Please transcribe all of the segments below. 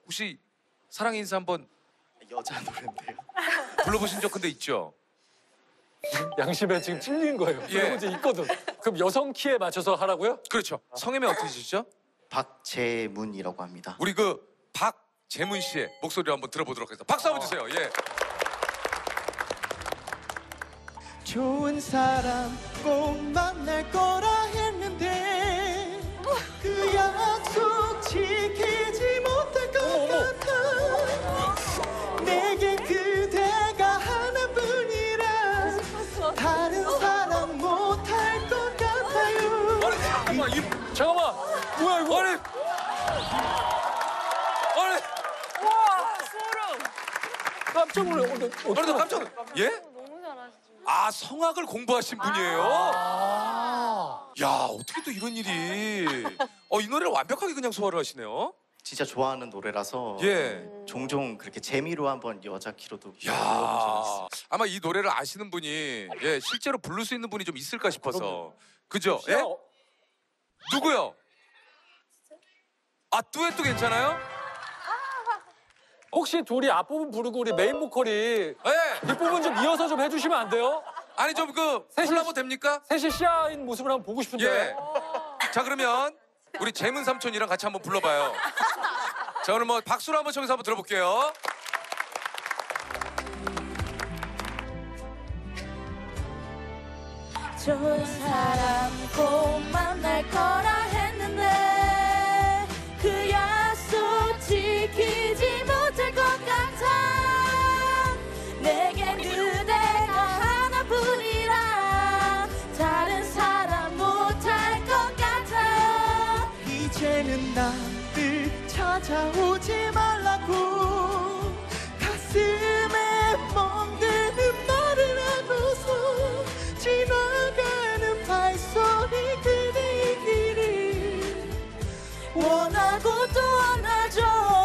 혹시 사랑의 인사 한번 여자 노래인데요. 불러보신 적 근데 있죠? 양심에 지금 찔린 거예요. 예. 문제 있거든. 그럼 여성 키에 맞춰서 하라고요? 그렇죠. 성함이 어떻게 되시죠? 박재문이라고 합니다. 우리 그 박재문 씨의 목소리를 한번 들어보도록 하겠습니다. 박수 한번 주세요. 예. 좋은 사람 꼭 만날 거라 했는데 그 약속 지키지 못할 것 같아. 내게 그대가 하나뿐이라 다른 사람 못할 것 같아요. 잠깐만. 뭐야 이거? 아니. 와 소름. 깜짝 놀래. 아니 나 깜짝 예? 너무 잘하시죠. 아 성악을 공부하신 분이에요? 야 어떻게 또 이런 일이 이 노래를 완벽하게 그냥 소화를 하시네요. 진짜 좋아하는 노래라서 예. 종종 그렇게 재미로 한번 여자 키로도 야 불러본 적 있어요. 아마 이 노래를 아시는 분이 예 실제로 부를 수 있는 분이 좀 있을까 싶어서 그죠? 예? 누구요? 아 듀엣도 괜찮아요? 혹시 둘이 앞부분 부르고 우리 메인 보컬이 예. 뒷부분 좀 이어서 좀 해주시면 안 돼요? 아니 좀 그 콜라보 됩니까? 셋이 시아인 모습을 한번 보고 싶은데. 예. 자 그러면 우리 재문 삼촌이랑 같이 한번 불러봐요. 자 오늘 뭐 박수로 한번 청해서 한번 들어볼게요. 좋은 사람 꼭 만날 거라 했는데 그 약속 지키지 못할 것 같아. 내겐 그대가 하나뿐이라 다른 사람 못할 것 같아. 이제는 나를 찾아오지 말라고 가슴에 멍드는 너를 안고서 지나가는 발소리 그대의 길을 원하고 또 안아줘.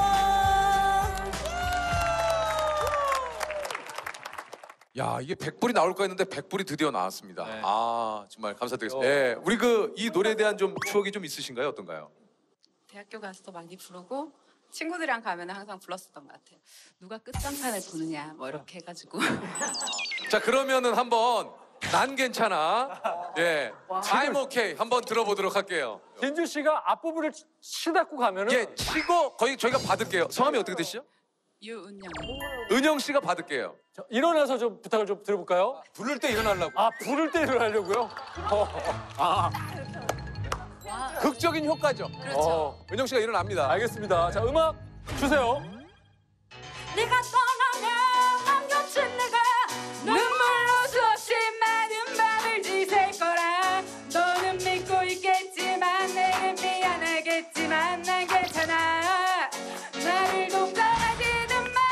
야 이게 100불이 나올까 했는데 100불이 드디어 나왔습니다. 네. 아 정말 감사드리겠습니다. 예, 우리 그 이 노래에 대한 좀 추억이 좀 있으신가요? 어떤가요? 대학교 가서도 많이 부르고 친구들이랑 가면 항상 불렀었던 것 같아요. 누가 끝장판을 보느냐 뭐 이렇게 해가지고. 자 그러면은 한번 난 괜찮아. 예, I'm okay 한번 들어보도록 할게요. 진주 씨가 앞부분을 치닫고 가면은 예, 치고 거의 저희가 받을게요. 성함이 어떻게 되시죠? 유은영. 은영 씨가 받을게요. 자, 일어나서 좀 부탁을 좀 드려볼까요? 부를 때 일어나려고. 아, 부를 때 일어나려고요? 극적인 효과죠. 그렇죠. 은영 씨가 일어납니다. 알겠습니다. 자, 음악 주세요. 네가 떠나면 남겨진 내가 눈물로 수없이 많은 밤을 지샐 거라. 너는 믿고 있겠지만 내겐 미안하겠지만 난 괜찮아. 나를 동정하지는 마.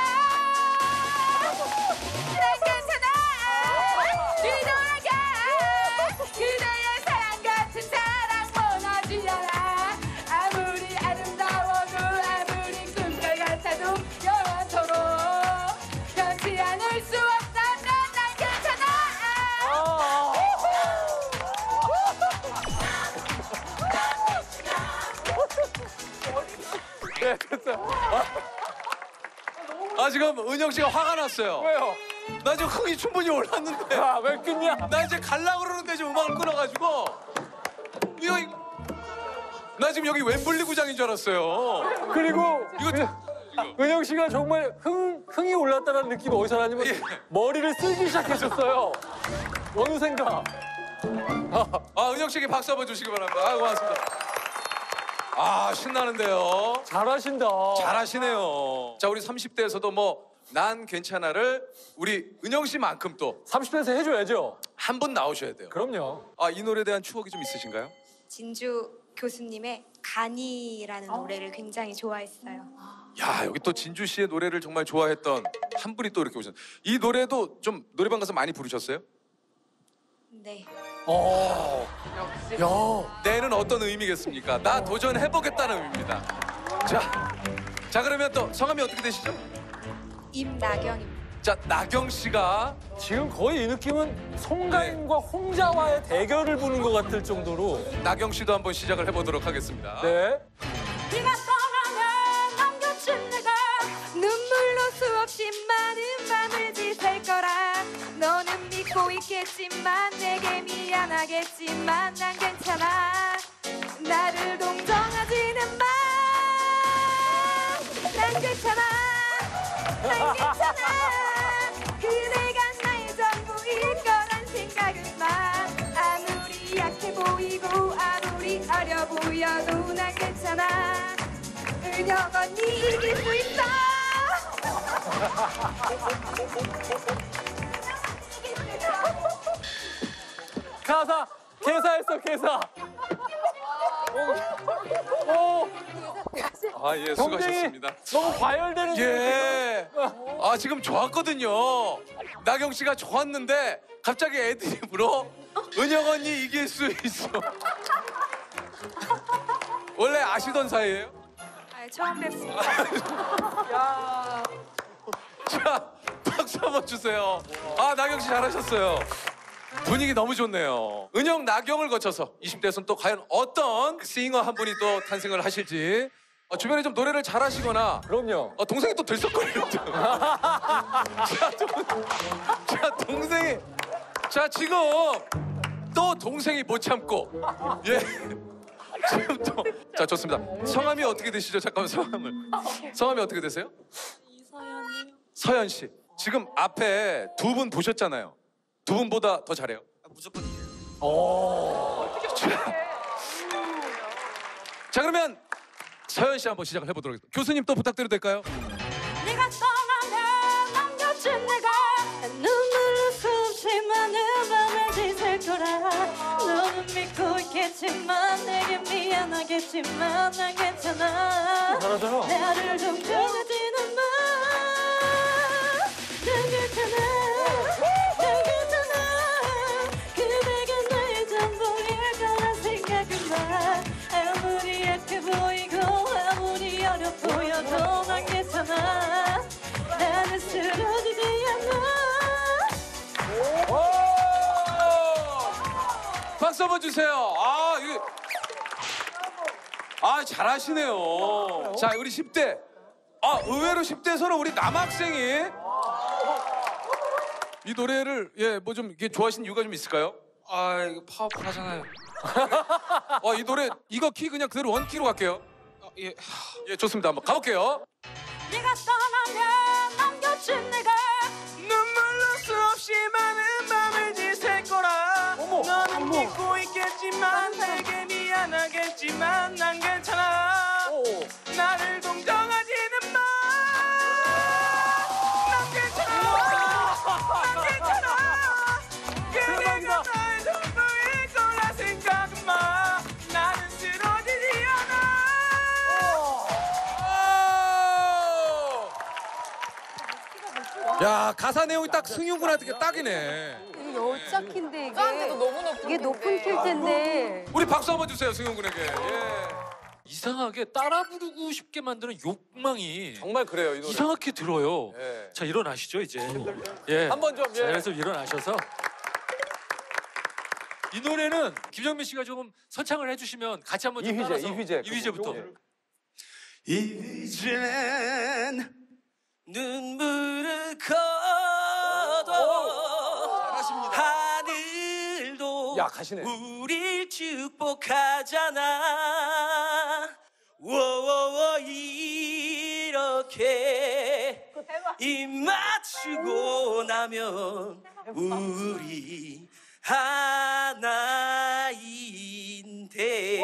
난 괜찮아. 뒤돌아가. 그대의 사랑 같은 사랑 원하지 않아. 아무리 아름다워도 아무리 꿈결 같아도 영원토록 변치 않을 수 없다면 난 괜찮아. 네, 됐어요. 아 지금 은영 씨가 화가 났어요. 왜요? 나 지금 흥이 충분히 올랐는데 야, 왜 끊냐? 나 이제 갈라고 그러는데 지금 음악을 끊어가지고 이거 나 지금 여기 웸블리 구장인 줄 알았어요. 그리고 이거 은영 씨가 정말 흥이 올랐다는 느낌이 어디서 나냐면 예. 머리를 쓸기 시작했었어요. 어느샌가. 아 은영 씨에게 박수 한번 주시기 바랍니다. 아 고맙습니다. 아 신나는데요. 잘하신다. 잘하시네요. 자 우리 30대에서도 뭐 난 괜찮아를 우리 은영 씨만큼 또 30대에서 해줘야죠. 한 분 나오셔야 돼요. 그럼요. 아 이 노래에 대한 추억이 좀 있으신가요? 진주 교수님의 간이라는 노래를 굉장히 좋아했어요. 야 여기 또 진주 씨의 노래를 정말 좋아했던 한 분이 또 이렇게 오셨어요. 이 노래도 좀 노래방 가서 많이 부르셨어요? 네. 야. 때는 어떤 의미겠습니까? 나 도전해보겠다는 의미입니다. 자 그러면 또 성함이 어떻게 되시죠? 임나경입니다. 자 나경 씨가 지금 거의 이 느낌은 송가인과 홍자와의 대결을 보는 것 같을 정도로. 나경 씨도 한번 시작을 해보도록 하겠습니다. 네. 네가 떠나면 남겨진 내가 없이 많은 밤을 지샐 거라. 너는 믿고 있겠지만 내게 미안하겠지만 난 괜찮아. 나를 동정하지는 마. 난 괜찮아. 난 괜찮아. 그대가 나의 전부일 거란 생각은 마. 아무리 약해 보이고 아무리 어려 보여도 난 괜찮아. 은혁 언니 이길 수 있어. 가사 개사했어 개사. 오, 아, 예, 경쟁이 수고하셨습니다. 너무 과열되는. 예. 아, 지금 좋았거든요. 나경 씨가 좋았는데 갑자기 애드립으로 은영 언니 이길 수 있어. 원래 아시던 사이예요? 아, 처음 뵙습니다. 자, 박수 한번 주세요. 아, 나경 씨 잘하셨어요. 분위기 너무 좋네요. 은영, 나경을 거쳐서 20대에서는 또 과연 어떤 싱어 한 분이 또 탄생을 하실지. 주변에 좀 노래를 잘하시거나 그럼요. 동생이 또 들썩거리거든. 자, 동생이. 자, 지금 또 동생이 못 참고. 예. 지금 또. 자, 좋습니다. 성함이 어떻게 되시죠? 잠깐만, 성함이 어떻게 되세요? 이서연이요. 서연 씨. 지금 앞에 두 분 보셨잖아요. 두 분보다 더 잘해요. 무조건 이겨요. 자, 그러면 서연 씨 한번 시작을 해보도록 하겠습니다. 교수님 또 부탁드려도 될까요? 네가 떠나면 남겨진 내가 눈물로 수없이 많은 밤을 지샐 거라. 너는 믿고 있겠지만 내게 미안하겠지만 난 괜찮아. 잘하잖아. 나를 동정하지는 마. 난 괜찮아. 난 괜찮아. 그대가 나의 전부일 거란 생각은 마. 아무리 약해 보이고 아무리 어려 보여도 난 괜찮아. 나는 쓰러지지 않아. 박수 한번 주세요. 아, 이게. 아, 잘하시네요. 자, 우리 10대. 아, 의외로 10대에서는 우리 남학생이 이 노래를, 예, 뭐 좀 이게 좋아하시는 이유가 좀 있을까요? 아, 이거 파워풀하잖아요. 이 노래, 이거 키 그냥 그대로 원키로 갈게요. 예. 예, 좋습니다. 한번 가볼게요. 네가 떠나면 남겨진 내가 눈물로 수없이 많은 밤을 지샐 거라. 너는 믿고 있겠지만 내게 미안하겠지만 난 괜찮아. 나를 동정하지는 마. 난 괜찮아. 난 괜찮아. 그대가 나의 전부일 거라 생각은 마. 나는 쓰러지지 않아. 야, 가사 내용이 딱 승윤군한테 딱이네. 이게 여자 키인데 이게 도 너무 높은 이게 높은 키일 텐데. 우리 박수 한번 주세요, 승윤군에게. 예. 이상하게 따라 부르고 싶게 만드는 욕망이 정말 그래요, 이 노래. 이상하게 들어요. 예. 자, 일어나시죠 이제. 예. 한번 좀, 자, 예. 그래서 일어나셔서 이 노래는 김정민 씨가 조금 선창을 해주시면 같이 한번 좀 따라서 이휘재부터. 이젠 눈물을 거둬 하늘도 야, 가시네. 우릴 축복하잖아. 워워워 이렇게 입 맞추고 나면 우리 하나인데.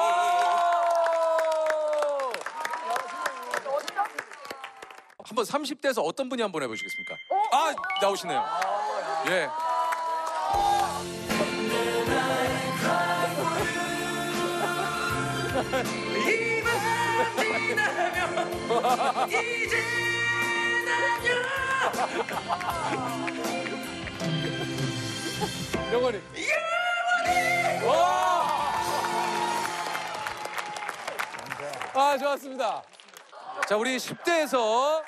한번 30대에서 어떤 분이 한번 해보시겠습니까? 아, 나오시네요. 예. 이밤이 나면 이제 영원히. 와! 아, 좋았습니다. 자, 우리 10대에서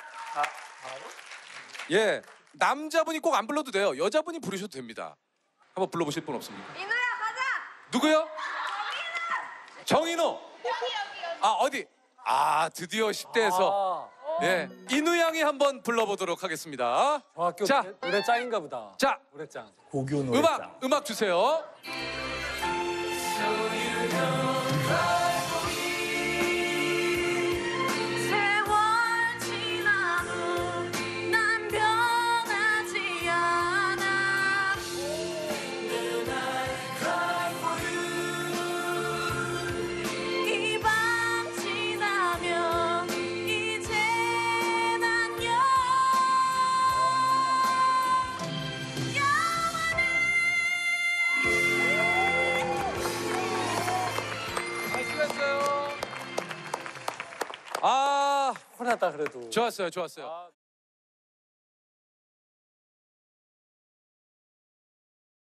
예, 남자분이 꼭 안 불러도 돼요. 여자분이 부르셔도 됩니다. 한번 불러보실 분 없습니까? 이누야 가자. 누구요? 정인호. 아, 어디? 아, 드디어 10대에서. 예, 인우양이 한번 불러보도록 하겠습니다. 중학교 자. 노래 짱인가 보다. 자, 노래짱. 고교 노래장. 음악 주세요. 세월 지나도 난 변하지 않아. 이 밤 지나면 이제 난 수고했어요. 아, 혼났다 그래도. 좋았어요, 좋았어요.